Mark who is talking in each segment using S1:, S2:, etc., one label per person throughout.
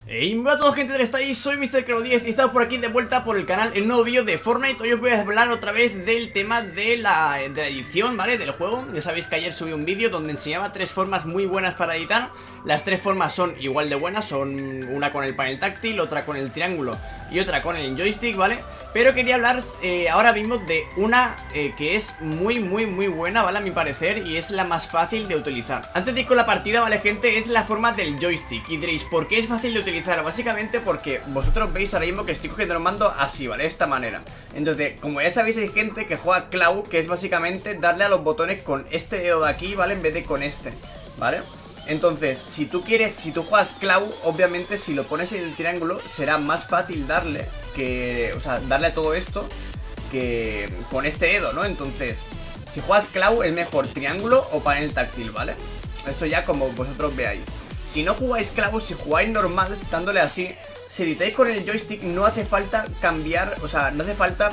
S1: Hey, hola a todos, gente del estáis, soy MrCreo10 y estamos por aquí de vuelta por el canal en un nuevo vídeo de Fortnite. Hoy os voy a hablar otra vez del tema de la edición, ¿vale? Del juego. Ya sabéis que ayer subí un vídeo donde enseñaba 3 formas muy buenas para editar. Las 3 formas son igual de buenas, son una con el panel táctil, otra con el triángulo y otra con el joystick, ¿vale? Pero quería hablar ahora mismo de una que es muy buena, ¿vale? A mi parecer, y es la más fácil de utilizar. Antes de ir con la partida, ¿vale, gente? Es la forma del joystick. Y diréis, ¿por qué es fácil de utilizar? Básicamente porque vosotros veis ahora mismo que estoy cogiendo el mando así, ¿vale? De esta manera. Entonces, como ya sabéis, hay gente que juega claw, que es básicamente darle a los botones con este dedo de aquí, ¿vale? En vez de con este, ¿vale? Entonces, si tú juegas claw, obviamente si lo pones en el triángulo será más fácil darle darle a todo esto que con este dedo, ¿no? Entonces, si juegas claw es mejor triángulo o panel táctil, ¿vale? Esto ya como vosotros veáis. Si no jugáis claw, si jugáis normal, dándole así, si editáis con el joystick no hace falta cambiar, o sea, no hace falta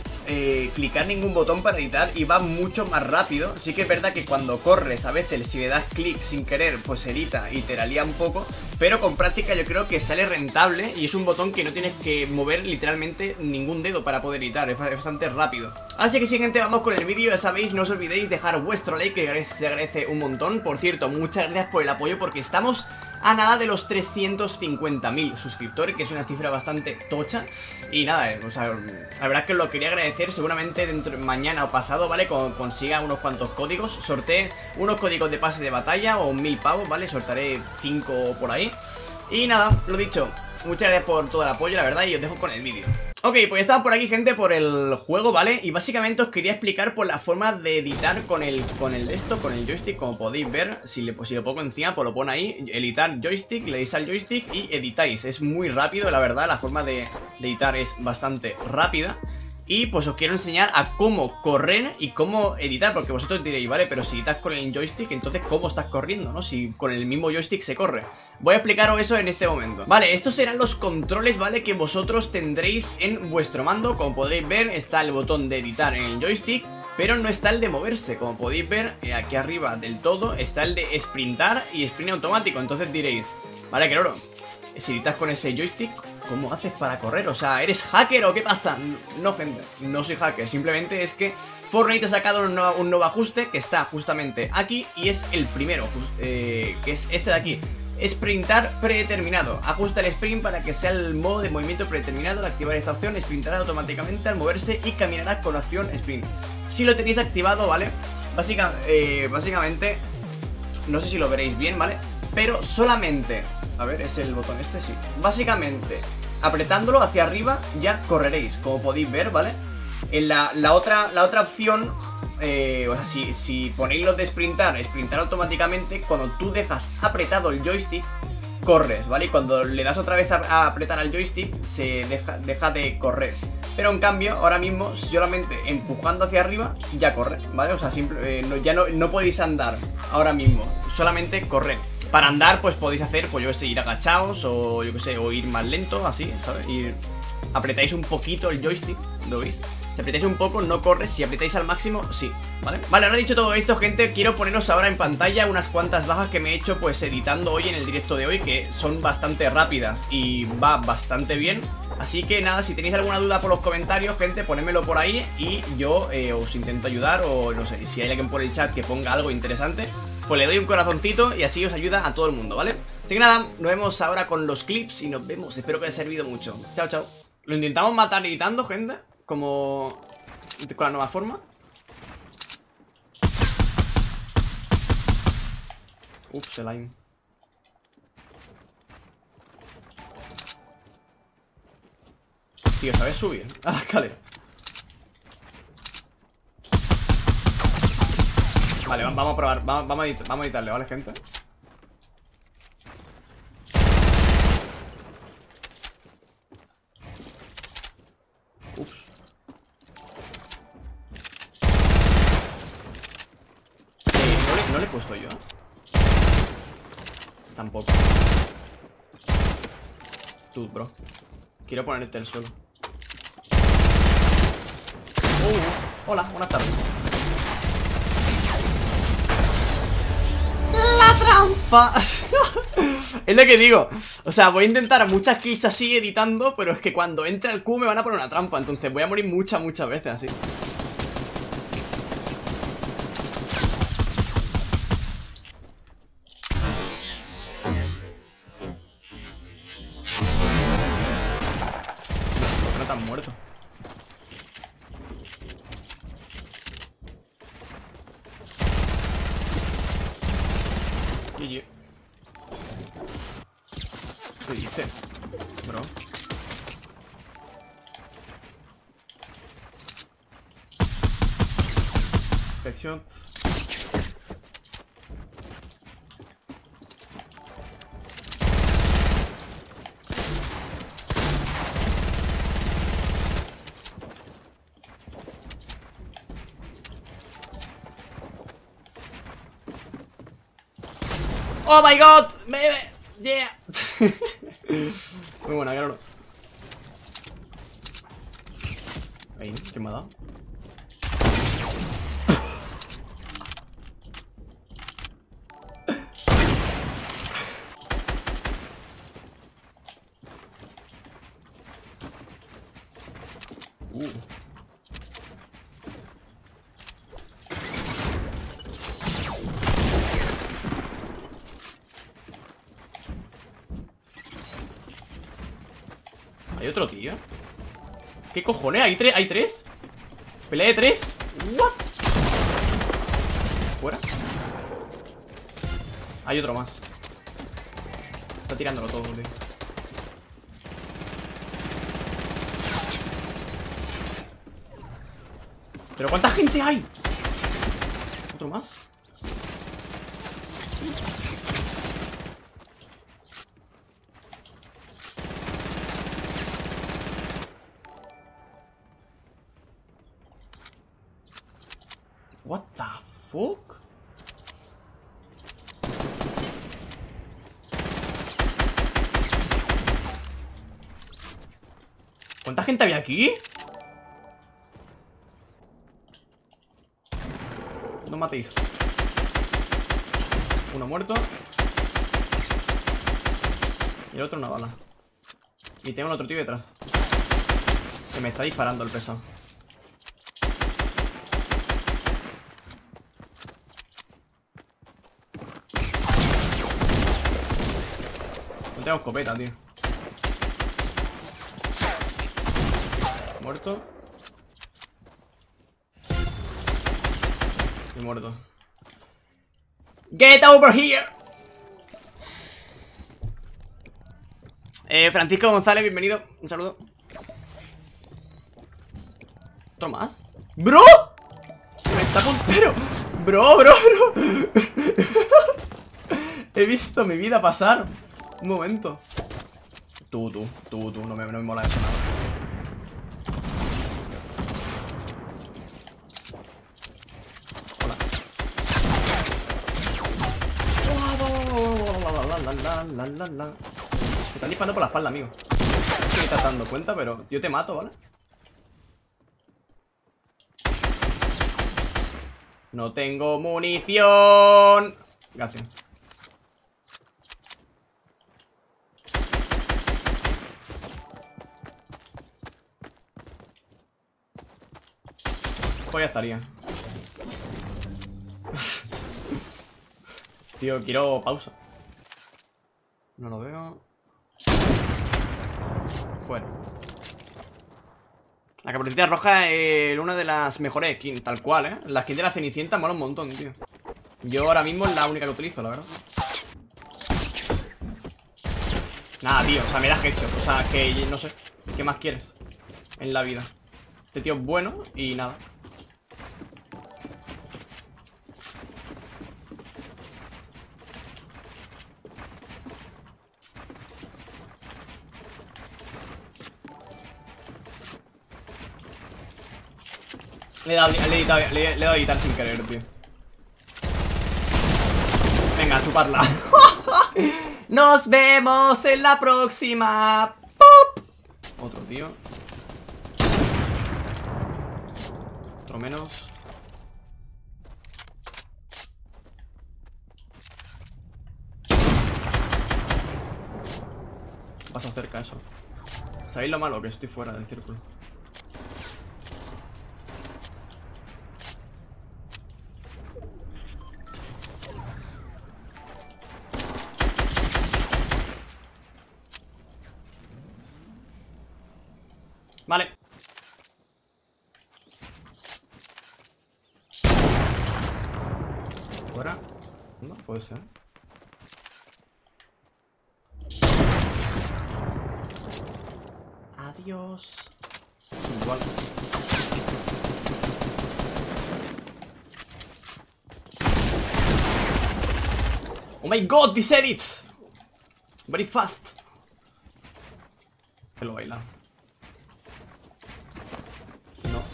S1: clicar ningún botón para editar y va mucho más rápido. Sí que es verdad que cuando corres a veces si le das clic sin querer pues edita y te la lía un poco, pero con práctica yo creo que sale rentable y es un botón que no tienes que mover literalmente ningún dedo para poder editar, es bastante rápido. Así que siguiente, vamos con el vídeo. Ya sabéis, no os olvidéis dejar vuestro like, que se agradece un montón. Por cierto, muchas gracias por el apoyo porque estamos a nada de los 350.000 suscriptores, que es una cifra bastante tocha. Y nada, o sea, la verdad es que lo quería agradecer. Seguramente mañana o pasado, ¿vale? Cuando consiga unos cuantos códigos, sorteé unos códigos de pase de batalla o 1000 pavos, ¿vale? Sortearé 5 por ahí. Y nada, lo dicho, muchas gracias por todo el apoyo, la verdad, y os dejo con el vídeo. Ok, pues estaba por aquí, gente, por el juego, ¿vale? Y básicamente os quería explicar por la forma de editar con el joystick, como podéis ver. Si lo pongo encima, pues lo pone ahí, editar joystick, le dais al joystick y editáis. Es muy rápido, la verdad, la forma de editar es bastante rápida. Y pues os quiero enseñar a cómo correr y cómo editar, porque vosotros diréis, vale, pero si editas con el joystick, entonces ¿cómo estás corriendo, no? Si con el mismo joystick se corre. Voy a explicaros eso en este momento. Vale, estos serán los controles, ¿vale? Que vosotros tendréis en vuestro mando. Como podréis ver, está el botón de editar en el joystick, pero no está el de moverse. Como podéis ver, aquí arriba del todo está el de sprintar y sprint automático. Entonces diréis, vale, claro, si editas con ese joystick, ¿cómo haces para correr? O sea, ¿eres hacker o qué pasa? No, gente, no soy hacker. Simplemente es que Fortnite ha sacado un nuevo ajuste que está justamente aquí y es el primero, que es este de aquí. Sprintar predeterminado. Ajusta el sprint para que sea el modo de movimiento predeterminado. Al activar esta opción, sprintará automáticamente al moverse y caminará con opción sprint. Si lo tenéis activado, ¿vale? Básicamente, no sé si lo veréis bien, ¿vale? Pero solamente, a ver, es el botón este, sí. Básicamente, apretándolo hacia arriba ya correréis, como podéis ver, ¿vale? En la otra opción, o sea, si ponéis los de sprintar automáticamente, cuando tú dejas apretado el joystick, corres, ¿vale? Y cuando le das otra vez a apretar al joystick, se deja de correr. Pero en cambio, ahora mismo, solamente empujando hacia arriba, ya corre, ¿vale? O sea, ya no podéis andar ahora mismo, solamente correr. Para andar, pues podéis hacer, pues yo qué sé, ir agachados o yo qué sé, o ir más lento, así, ¿sabes? Y apretáis un poquito el joystick, ¿lo veis? Si apretáis un poco, no corres. Si apretáis al máximo, sí, ¿vale? Vale, ahora dicho todo esto, gente, quiero poneros ahora en pantalla unas cuantas bajas que me he hecho, pues, editando hoy en el directo de hoy, que son bastante rápidas y va bastante bien. Así que nada, si tenéis alguna duda por los comentarios, gente, ponémelo por ahí y yo os intento ayudar, o no sé, si hay alguien por el chat que ponga algo interesante, pues le doy un corazoncito y así os ayuda a todo el mundo, ¿vale? Así que nada, nos vemos ahora con los clips y nos vemos. Espero que haya servido mucho. Chao, chao. Lo intentamos matar editando, gente, como con la nueva forma. Ups, el aim. Tío, ¿sabes subir? Ah, escalera. Vale, vamos a probar. Vamos a editarle, ¿vale, gente? Ups. ¿No le he puesto yo? Tampoco. Tú, bro. Quiero ponerte el suelo. Hola, buenas tardes. trampa. Es lo que digo. O sea, voy a intentar muchas kills así editando, pero es que cuando entre el Q me van a poner una trampa. Entonces voy a morir muchas veces así. No te han muerto. GG. ¿Qué dices, bro? Headshot. Oh my god, yeah. Muy buena, claro. Ahí, ¿quién me ha dado? ¿Hay otro tío? ¿Qué cojones? ¿Hay tres? ¿Hay tres? ¿Pelea de tres? ¿What? ¿Fuera? Hay otro más. Está tirándolo todo, tío. ¿Pero cuánta gente hay? ¿Otro más? What the fuck? ¿Cuánta gente había aquí? No matéis. Uno muerto. Y el otro una bala. Y tengo otro tío detrás que me está disparando el pesado. No tengo escopeta, tío. Muerto. Y muerto. Get over here. Francisco González, bienvenido. Un saludo. ¿Otro más? ¡Bro! Me está pero... Bro. He visto mi vida pasar. Un momento. Tú. No me mola eso nada. Hola. Me están disparando por la espalda, amigo. No sé si me estás dando cuenta, pero yo te mato, ¿vale? No tengo munición. Gracias. Pues ya estaría. Tío, quiero pausa. No lo veo. Fuera. La caperucita roja es una de las mejores skins, tal cual, ¿eh? La skin de la Cenicienta mola un montón, tío. Yo ahora mismo es la única que utilizo, la verdad. Nada, tío, o sea, me da hecho. O sea, que no sé. ¿Qué más quieres en la vida? Este tío es bueno y nada. Le he dado a editar sin querer, tío. Venga, a chuparla. Nos vemos en la próxima. ¡Pop! Otro tío. Otro menos. Pasa cerca eso. ¿Sabéis lo malo? Que estoy fuera del círculo. Vale. ¿Fuera? No, puede ser. Adiós. Igual. Oh my god, this edit. Very fast. Se lo baila. No.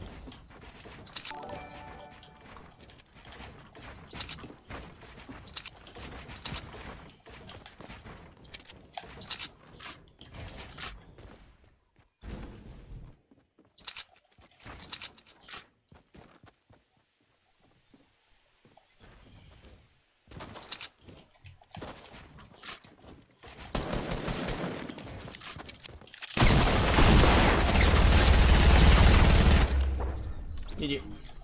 S1: GG.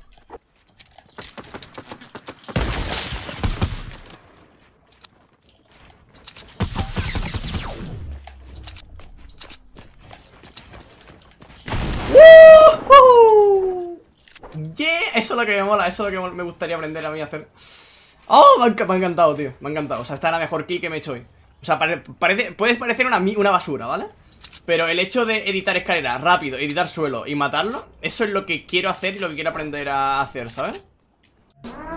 S1: ¡Woohoo! Yeah, eso es lo que me mola, eso es lo que me gustaría aprender a mí a hacer. Oh, me ha encantado, tío, me ha encantado. O sea, esta es la mejor kill que me he hecho hoy. O sea, puedes parecer una basura, ¿vale? Pero el hecho de editar escaleras rápido, editar suelo y matarlo, eso es lo que quiero hacer y lo que quiero aprender a hacer, ¿sabes?